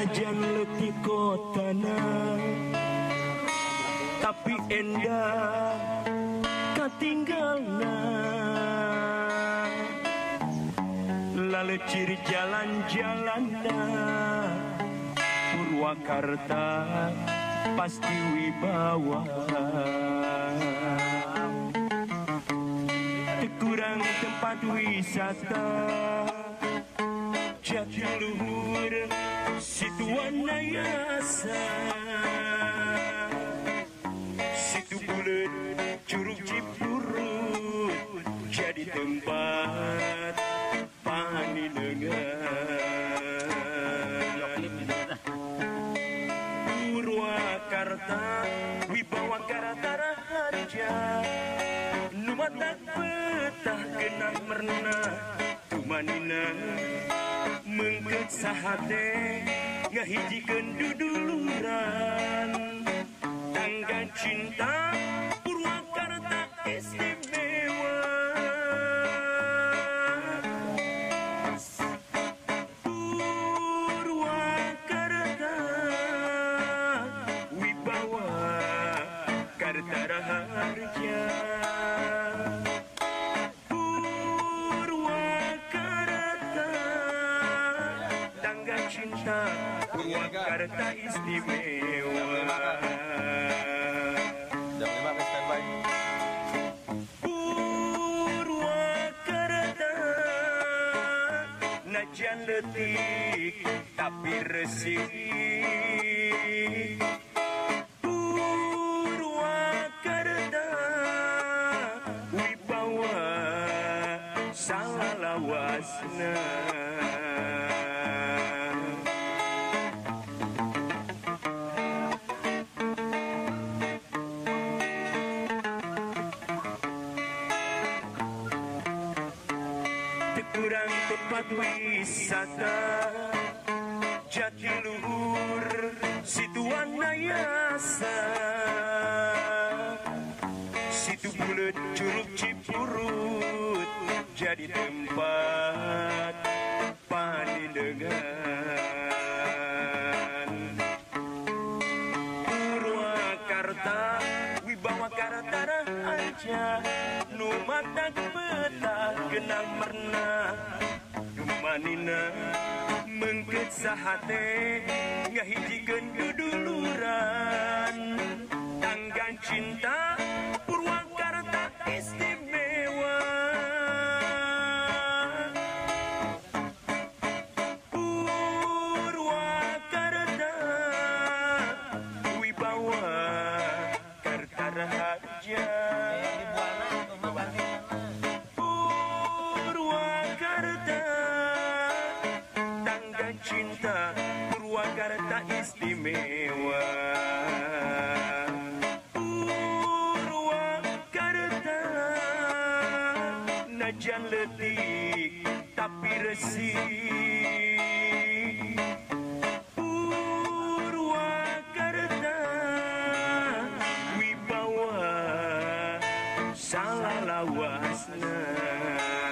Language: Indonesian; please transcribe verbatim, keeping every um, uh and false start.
Sanajan letih kotana tapi endah katinggalna lalu ciri jalan-jalanna Purwakarta pasti wibawa kurang tempat wisata Jatiluhur Situ Wanayasa Situ Bulet Curug Cipurut jadi tempat paninengan Purwakarta wibawa Karatara harja numatak petah genah merna tumanina mengket sahate ngahijikeun duduluran tangga cinta Purwakarta istimewa Purwakarta wibawa Kartara harja cinta Purwakarta istimewa. Jam lima ke standby. Purwakarta najan letik tapi resik. Purwakarta wibawa salawasna. Kurang tempat wisata Jatiluhur Situ Wanayasa Situ Bulet Curug Cipurut jadi tempat paninengan Purwakarta wibawa Karatara aja numatak petah genang merna dumanina mengket sahate ngahijikeun duduluran tangga cinta Purwakarta istimewa Purwakarta wibawa Kartara harja cinta Purwakarta istimewa Purwakarta najan letik tapi resik Purwakarta wibawa salalawasna.